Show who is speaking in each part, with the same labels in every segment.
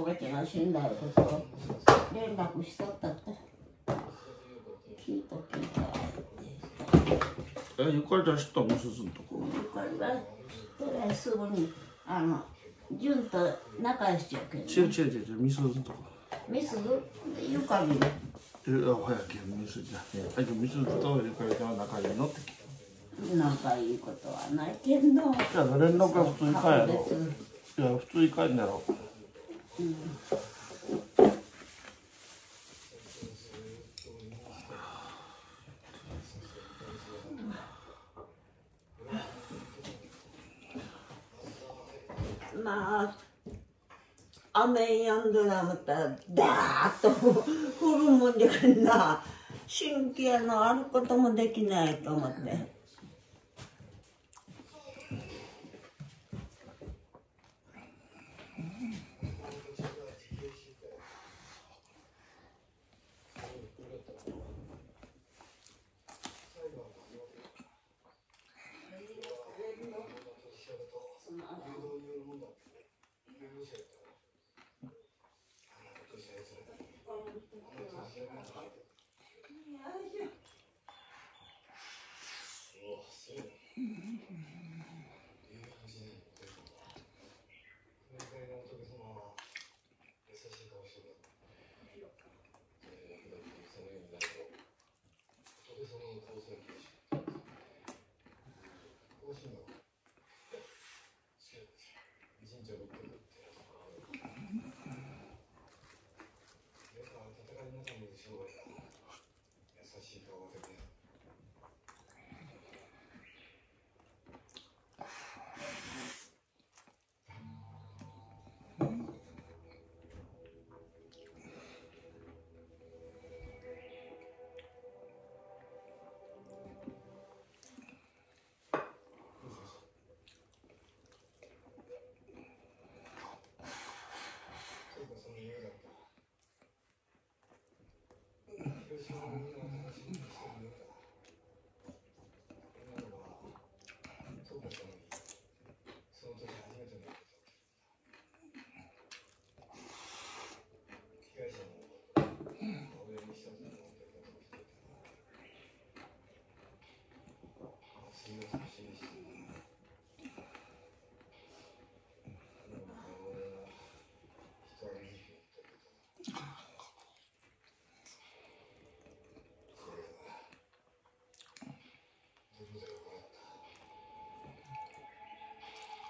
Speaker 1: おばちゃんが死んだことを連絡しとったって聞いた
Speaker 2: ゆかりちゃん知ったの？みすずのとこ。
Speaker 1: ゆかりは知ってない。すぐに純と仲良しやけど、ね、
Speaker 2: 違うみすずのとこ。
Speaker 1: みすずゆかり
Speaker 2: 早けみすずじゃみすずとゆかりちゃんは仲いいのって聞いた。
Speaker 1: 仲いいことはないけど、じゃ
Speaker 2: あ連絡は普通いかんやろ。いや普通いかんやろ。
Speaker 1: まあ雨止んでな思ったらダーッと降るもんじゃけんな、神経のあることもできないと思って。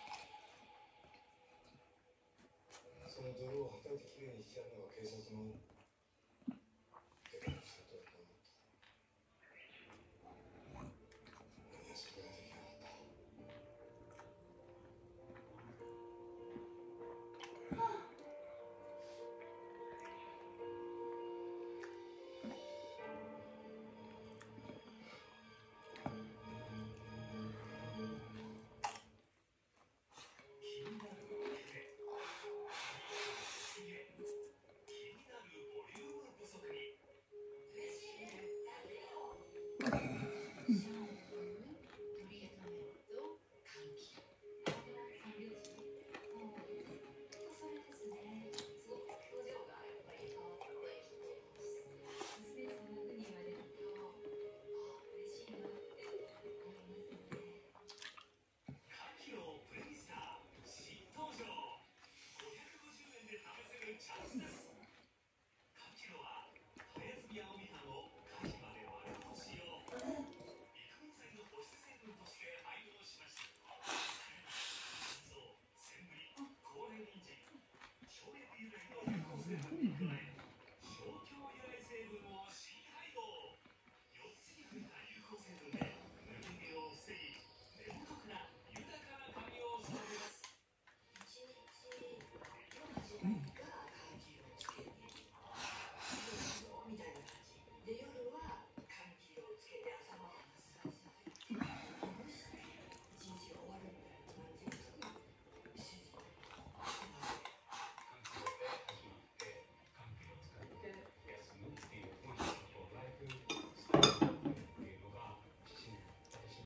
Speaker 3: その泥をはたいてきれいにしてやるのが警察の